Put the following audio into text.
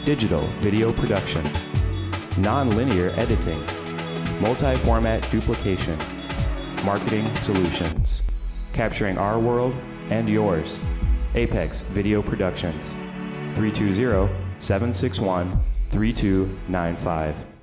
digital video production, non-linear editing, multi-format duplication, marketing solutions, capturing our world and yours. Apex Video Productions, 320-761-3295.